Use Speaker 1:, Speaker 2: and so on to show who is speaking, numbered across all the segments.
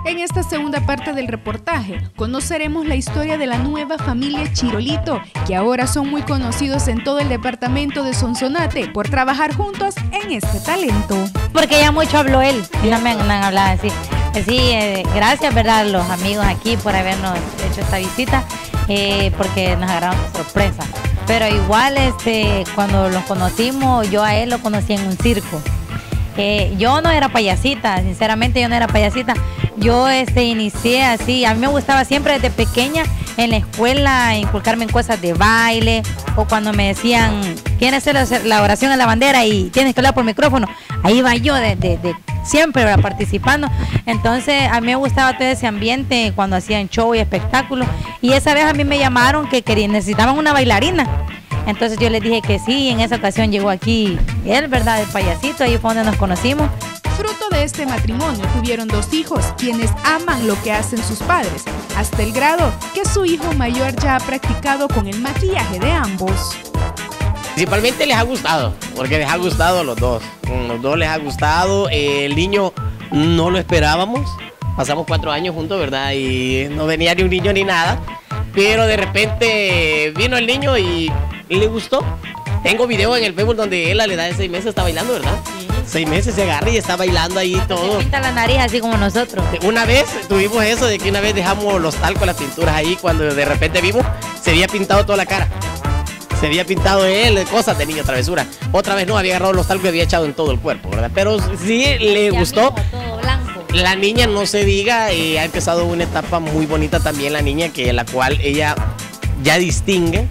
Speaker 1: En esta segunda parte del reportaje conoceremos la historia de la nueva familia Chirolito, que ahora son muy conocidos en todo el departamento de Sonsonate por trabajar juntos en este talento.
Speaker 2: Porque ya mucho habló él, ya me han hablado así. Sí, gracias, ¿verdad?, a los amigos aquí por habernos hecho esta visita, porque nos agarraron de sorpresa. Pero igual, cuando los conocimos, yo a él lo conocí en un circo. Yo no era payasita, sinceramente yo no era payasita. Yo inicié así, a mí me gustaba siempre desde pequeña en la escuela inculcarme en cosas de baile, o cuando me decían, ¿quieres hacer la oración a la bandera y tienes que hablar por micrófono? Ahí va yo de siempre, ¿verdad?, participando. Entonces a mí me gustaba todo ese ambiente cuando hacían show y espectáculos, y esa vez a mí me llamaron que necesitaban una bailarina. Entonces yo les dije que sí, y en esa ocasión llegó aquí él, ¿verdad?, el payasito, ahí fue donde nos conocimos.
Speaker 1: Fruto de este matrimonio tuvieron 2 hijos, quienes aman lo que hacen sus padres, hasta el grado que su hijo mayor ya ha practicado con el maquillaje de ambos.
Speaker 3: Principalmente les ha gustado, porque les ha gustado a los dos. Los dos les ha gustado. El niño no lo esperábamos. Pasamos 4 años juntos, ¿verdad? Y no venía ni un niño ni nada. Pero de repente vino el niño y le gustó. Tengo video en el Facebook donde él a la edad de 6 meses está bailando, ¿verdad? Sí. 6 meses se agarra y está bailando ahí todo.
Speaker 2: Se pinta la nariz así como nosotros.
Speaker 3: Una vez tuvimos eso de que una vez dejamos los talcos, las pinturas ahí, cuando de repente vimos, se había pintado toda la cara. Se había pintado él, cosas de niño, travesura. Otra vez no, había agarrado los talcos y había echado en todo el cuerpo, ¿verdad? Pero sí le gustó.
Speaker 2: Mismo, todo blanco.
Speaker 3: La niña, no se diga, ha empezado una etapa muy bonita también la niña, que la cual ella ya distingue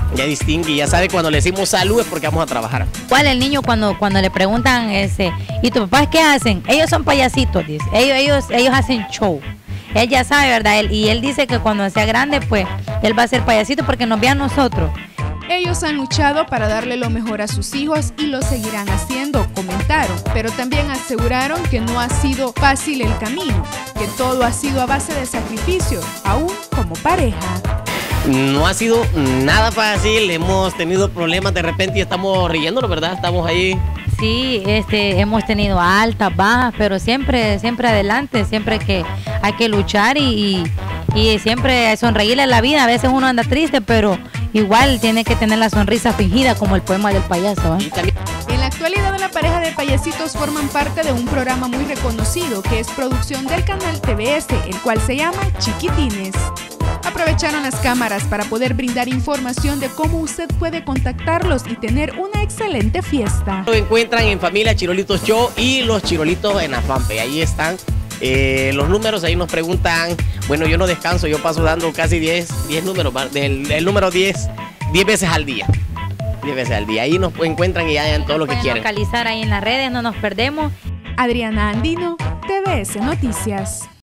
Speaker 3: y ya sabe cuando le decimos salud es porque vamos a trabajar.
Speaker 2: ¿Cuál el niño cuando le preguntan ¿y tus papás qué hacen? Ellos son payasitos, dice. Ellos hacen show. Él ya sabe, ¿verdad? Y él dice que cuando sea grande, pues, él va a ser payasito porque nos ve a nosotros.
Speaker 1: Ellos han luchado para darle lo mejor a sus hijos y lo seguirán haciendo, comentaron, pero también aseguraron que no ha sido fácil el camino, que todo ha sido a base de sacrificio, aún como pareja.
Speaker 3: No ha sido nada fácil, hemos tenido problemas de repente y estamos riéndonos, ¿verdad? Estamos ahí.
Speaker 2: Sí, hemos tenido altas, bajas, pero siempre adelante, siempre que hay que luchar y siempre sonreírle a la vida. A veces uno anda triste, pero igual tiene que tener la sonrisa fingida, como el poema del payaso, ¿eh?
Speaker 1: En la actualidad, la pareja de payasitos forman parte de un programa muy reconocido que es producción del canal TVS, el cual se llama Chiquitines. Aprovecharon las cámaras para poder brindar información de cómo usted puede contactarlos y tener una excelente fiesta.
Speaker 3: Lo encuentran en Familia Chirolitos Show y los Chirolitos en la fanpage. Ahí están los números, ahí nos preguntan. Bueno, yo no descanso, yo paso dando casi 10 números, el número 10 veces al día. 10 veces al día. Ahí nos encuentran y ya en todo lo que quieren.
Speaker 2: Localizar ahí en las redes, no nos perdemos.
Speaker 1: Adriana Andino, TVS Noticias.